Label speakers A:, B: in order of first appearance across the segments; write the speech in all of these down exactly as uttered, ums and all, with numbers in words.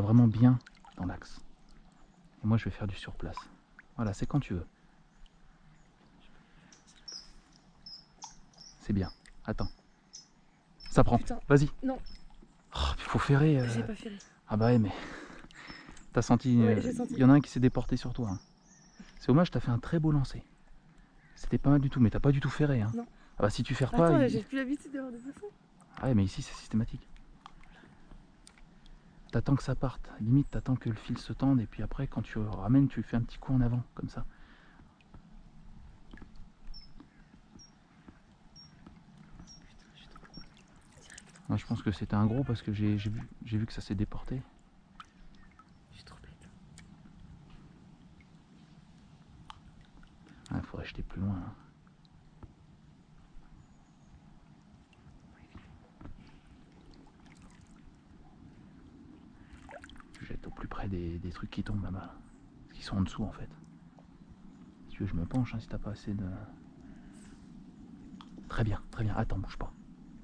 A: vraiment bien dans l'axe. Et moi je vais faire du surplace. Voilà, c'est quand tu veux. C'est bien. Attends. Ça prend. Vas-y.
B: Non.
A: Oh, il faut ferrer. Euh...
B: J'ai pas ferré.
A: Ah bah ouais, mais... T'as senti...
B: Ouais,
A: Il euh...
B: senti.
A: y en a un qui s'est déporté sur toi. Hein. C'est dommage, t'as fait un très beau lancer. C'était pas mal du tout, mais t'as pas du tout ferré. Hein.
B: Non.
A: Ah bah si tu ferres
B: Attends,
A: pas...
B: Attends,
A: il...
B: j'ai plus l'habitude d'avoir des poissons.
A: Ah ouais, mais ici c'est systématique. T'attends que ça parte. Limite, t'attends que le fil se tende et puis après, quand tu ramènes, tu fais un petit coup en avant, comme ça. Moi, je pense que c'était un gros parce que j'ai vu, j'ai vu que ça s'est déporté.
B: Je suis trop bête.
A: Il faudrait jeter plus loin. Hein. Je jette au plus près des, des trucs qui tombent là-bas. Qui sont en dessous en fait. Si tu veux, je me penche hein, si t'as pas assez de... Très bien, très bien. Attends, bouge pas.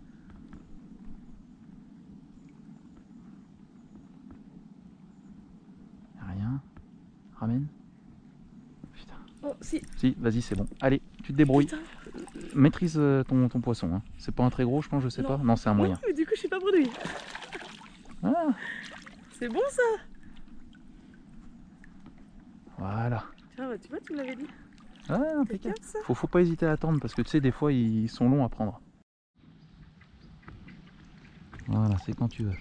A: Rien. Ramène. Putain.
B: Oh, si.
A: Si, vas-y, c'est bon. Allez, tu te débrouilles.
B: Putain.
A: Maîtrise ton, ton poisson. Hein. C'est pas un très gros, je pense, je sais
B: non.
A: pas. Non, c'est un moyen.
B: Non, mais du coup, je suis pas bredouille.
A: Ah.
B: C'est bon ça.
A: Voilà.
B: Tiens, bah, tu vois, tu me l'avais dit.
A: Ah, impeccable. Faut, faut pas hésiter à attendre parce que tu sais, des fois, ils sont longs à prendre. Voilà, c'est quand tu veux.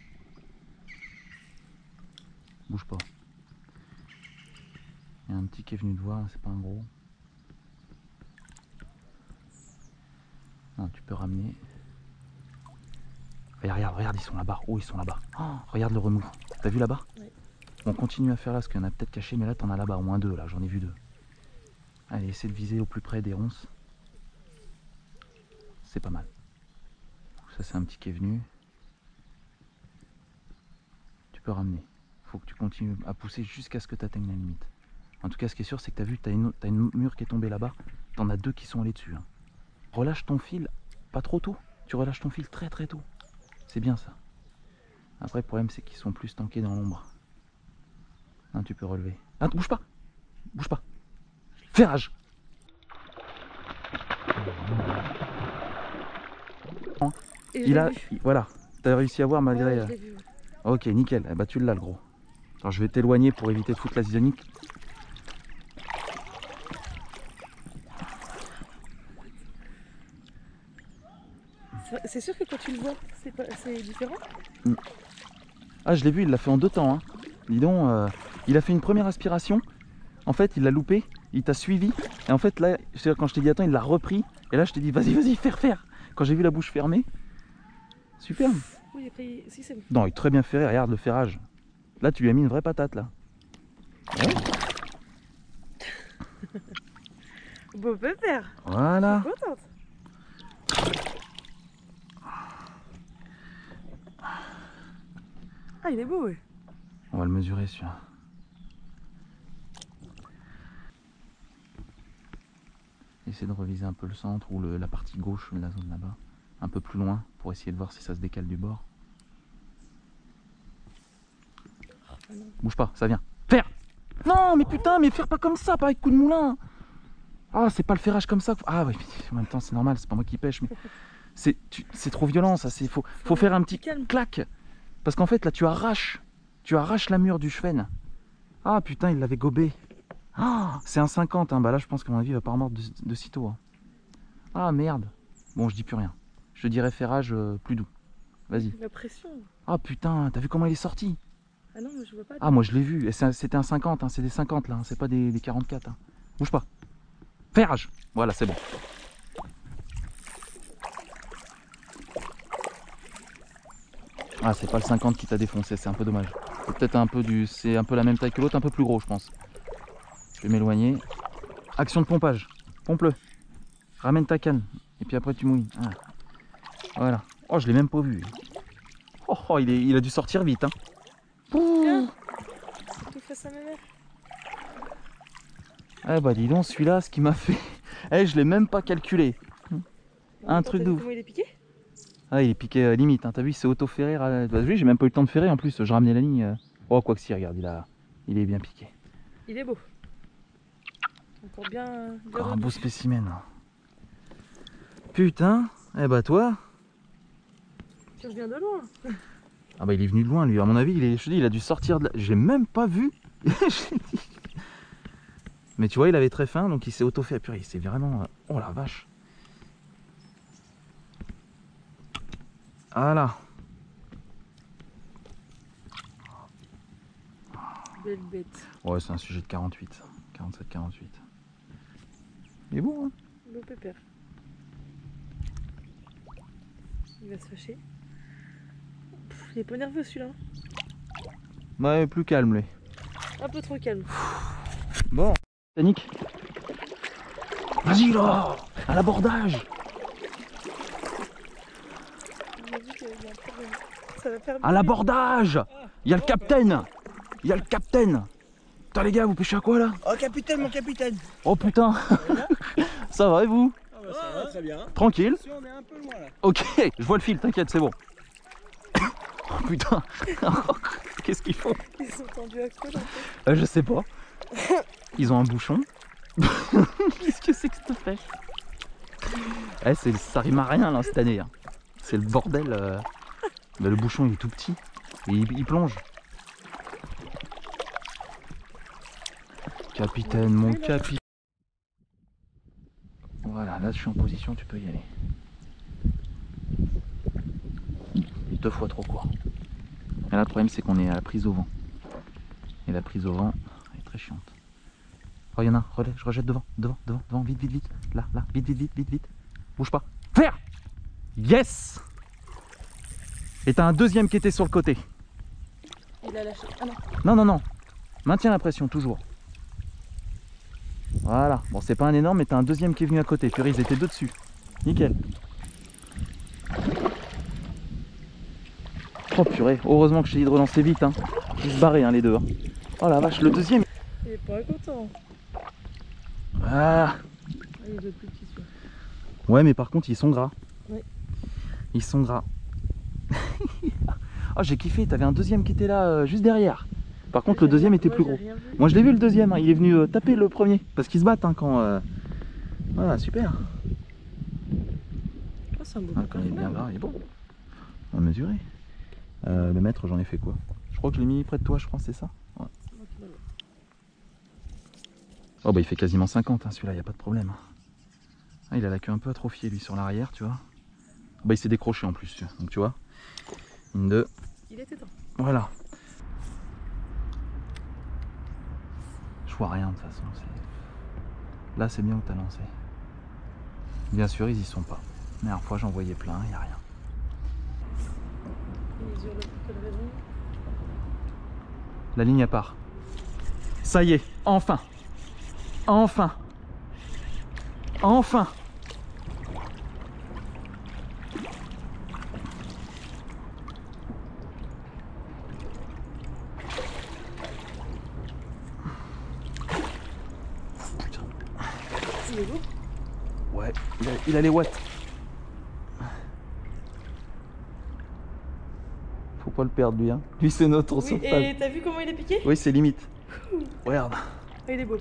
A: Bouge pas. Il y a un petit qui est venu te voir, c'est pas un gros. Non, tu peux ramener. Regarde, regarde, regarde, ils sont là-bas. Oh, ils sont là-bas. Oh, regarde le remous. T'as vu là-bas?
B: Oui.
A: On continue à faire là, parce qu'il y en a peut-être caché, mais là, t'en as là-bas, au moins deux, là, j'en ai vu deux. Allez, essaie de viser au plus près des ronces. C'est pas mal. Ça, c'est un petit qui est venu. Tu peux ramener. Faut que tu continues à pousser jusqu'à ce que tu atteignes la limite. En tout cas, ce qui est sûr, c'est que tu as vu, tu as une, t'as une mûre qui est tombée là-bas. Tu en as deux qui sont allés dessus. Hein. Relâche ton fil, pas trop tôt. Tu relâches ton fil très très tôt. C'est bien ça. Après, le problème, c'est qu'ils sont plus tankés dans l'ombre. Hein, tu peux relever. Ah, bouge pas. Bouge pas. Ferrage. Il a, il, voilà. T'as réussi à voir malgré.
B: Ouais, vu, ouais.
A: Ok, nickel. Eh bah, tu l'as le gros. Alors, je vais t'éloigner pour éviter de foutre la zizanique.
B: C'est sûr que quand tu le vois, c'est différent.
A: Mm. Ah, je l'ai vu, il l'a fait en deux temps. Hein. Dis donc, euh, il a fait une première aspiration. En fait, il l'a loupé. Il t'a suivi. Et en fait, là, quand je t'ai dit attends, il l'a repris. Et là, je t'ai dit vas-y, vas-y, faire, faire. Quand j'ai vu la bouche fermée. Superbe.
B: Oui, après, si, c'est bon.
A: Non, il est très bien ferré. Regarde le ferrage. Là, tu lui as mis une vraie patate, là. Ouais.
B: Beau pépère.
A: Voilà.
B: Je suis contente. Ah, il est beau, oui.
A: On va le mesurer, celui-là. Essayer de reviser un peu le centre ou le, la partie gauche de la zone là-bas. Un peu plus loin pour essayer de voir si ça se décale du bord.
B: Oh,
A: bouge pas, ça vient. Faire. Non, mais putain, mais faire pas comme ça, pas avec coup de moulin. Ah, c'est pas le ferrage comme ça. Ah oui, en même temps, c'est normal, c'est pas moi qui pêche, mais c'est trop violent, ça. Il faut, faut faire un petit
B: calme.
A: Clac. Parce qu'en fait, là, tu arraches. Tu arraches la mûre du chevenne. Ah, putain, il l'avait gobé. Ah, c'est un cinquante, hein. Bah là, je pense qu'à mon avis, il va pas remordre de, de sitôt. Hein. Ah, merde. Bon, je dis plus rien. Je te dirais ferrage euh, plus doux. Vas-y.
B: La pression.
A: Ah, putain, t'as vu comment il est sorti?
B: Ah non, mais je vois pas.
A: Ah, moi, je l'ai vu. Et c'était un cinquante, hein. C'est des cinquante, là. Hein. C'est pas des, des quarante-quatre. Hein. Bouge pas. Ferrage. Voilà, c'est bon. Ah, c'est pas le cinquante qui t'a défoncé, c'est un peu dommage. C'est peut-être un peu du. C'est un peu la même taille que l'autre, un peu plus gros, je pense. Je vais m'éloigner. Action de pompage. Pompe-le. Ramène ta canne. Et puis après, tu mouilles. Ah. Voilà. Oh, je l'ai même pas vu. Oh, oh il, est, il a dû sortir vite. Hein.
B: Tiens. Tu fais ça, mémère.
A: Eh bah, dis donc, celui-là, ce qu'il m'a fait. Eh, je l'ai même pas calculé.
B: Non,
A: un truc de ouf.
B: Comment il est piqué?
A: Ah, il est piqué euh, limite, hein. T'as vu, c'est auto-ferré. Euh... Bah, oui, j'ai même pas eu le temps de ferrer en plus, je ramenais la ligne. Euh... Oh, quoi que si, regarde, il, a... il est bien piqué.
B: Il est beau. Encore bien. bien
A: Encore un
B: revu.
A: beau spécimen. Putain, eh bah toi.
B: Tu reviens de loin.
A: Ah bah il est venu de loin lui, à mon avis, il, est... je te dis, il a dû sortir de là. J'ai même pas vu. Mais tu vois, il avait très faim, donc il s'est auto-fait à purée. C'est vraiment... Oh la vache. Voilà.
B: Belle bête.
A: Ouais, c'est un sujet de quarante-huit. quarante-sept quarante-huit. Il est bon, hein.
B: Beau pépère. Il va se fâcher. Pff, il est pas nerveux celui-là.
A: Ouais, plus calme lui.
B: Un peu trop calme.
A: Bon. Titanic. Vas-y là, à l'abordage.
B: On a vu qu'il y a un problème. Ça va faire
A: À l'abordage. Il y a le capitaine. Il y a le capitaine. Putain les gars, vous pêchez à quoi là?
C: Oh capitaine, mon capitaine.
A: Oh putain. Ça va et vous?
C: Ah bah ça va, très bien.
A: Tranquille.
C: Si on est un peu loin là.
A: Ok, je vois le fil, t'inquiète, c'est bon. Oh putain. Qu'est-ce qu'ils font?
B: Ils sont tendus à quoi là?
A: euh, Je sais pas. Ils ont un bouchon. Qu'est-ce que c'est que cette pêche? Eh, c'est- ça rime à rien là cette année. Hein. C'est le bordel. euh. Bah, le bouchon il est tout petit. Et il, il plonge. Capitaine, mon capitaine. Voilà, là je suis en position, tu peux y aller. Deux fois trop court. Et là le problème c'est qu'on est à la prise au vent. Et la prise au vent est très chiante. Oh, il y en a un, relais, je rejette devant, devant, devant, devant, vite, vite, vite. Là, là, vite, vite, vite, vite, vite. Bouge pas. Faire. Yes. Et t'as un deuxième qui était sur le côté.
B: Il a lâché. Ah non.
A: Non, non, non. Maintiens la pression, toujours. Voilà. Bon, c'est pas un énorme, mais t'as un deuxième qui est venu à côté. Purée, ils étaient deux dessus. Nickel. Oh purée, heureusement que je t'ai dit de relancer vite. Hein. Ils se barraient, hein, les deux. Hein. Oh la vache, le deuxième.
B: Il est pas content.
A: Ah.
B: Ah, il est de plus petit celui-là.
A: Ouais, mais par contre, ils sont gras.
B: Ouais.
A: Ils sont gras. Oh, j'ai kiffé. T'avais un deuxième qui était là, euh, juste derrière. Par contre,
B: J'ai
A: le deuxième
B: rien-
A: était
B: moi,
A: plus
B: j'ai
A: gros.
B: rien vu.
A: Moi, je l'ai vu le deuxième. Hein. Il est venu euh, taper le premier. Parce qu'ils se battent hein, quand. euh, Voilà, super.
B: Oh, c'est un beau
A: Ah, quand il est
B: pépère.
A: bien gras, il est bon. On va mesurer. Euh, le mètre, j'en ai fait quoi? Je crois que je l'ai mis près de toi, je crois, c'est ça? Ouais. Oh, bah, il fait quasiment cinquante, hein, celui-là, il n'y a pas de problème. Ah, il a la queue un peu atrophiée, lui, sur l'arrière, tu vois. Bah, il s'est décroché en plus, donc tu vois. Une, deux.
B: Il était temps.
A: Voilà. Je vois rien de toute façon. c'est- Là, c'est bien où t'as lancé. Bien sûr, ils y sont pas. La dernière fois, j'en voyais plein, il n'y a rien.
B: Il mesure le peu de raison.
A: La ligne à part. Ça y est, enfin. Enfin. Enfin. Putain.
B: Il est beau.
A: Ouais, il a, il a les watts. Faut pas le perdre lui, hein. Lui c'est notre
B: Oui,
A: sauvetage.
B: et t'as vu comment il est piqué?
A: Oui, c'est limite. Regarde.
B: Ah, il est beau.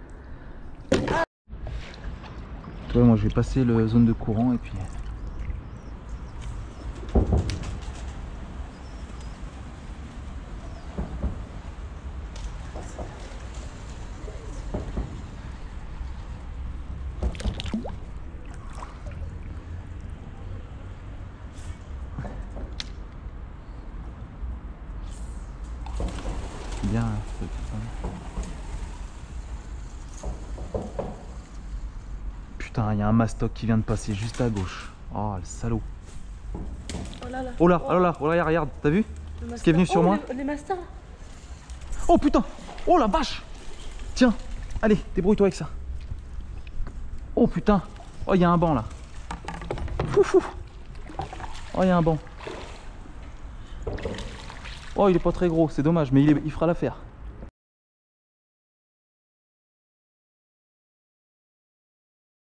A: Ouais, moi je vais passer le zone de courant et puis. Bien. Là, putain, il y a un mastoc qui vient de passer juste à gauche. Oh le salaud.
B: Oh là là.
A: Oh là, oh là, oh là, regarde, t'as vu?
B: Le
A: Ce qui est venu
B: master.
A: sur
B: Oh,
A: moi.
B: Les, les masters.
A: Oh putain! Oh la vache! Tiens, allez, débrouille-toi avec ça. Oh putain! Oh, il y a un banc là. Fou fou! Oh, il y a un banc. Oh, il est pas très gros, c'est dommage, mais il, est- il fera l'affaire.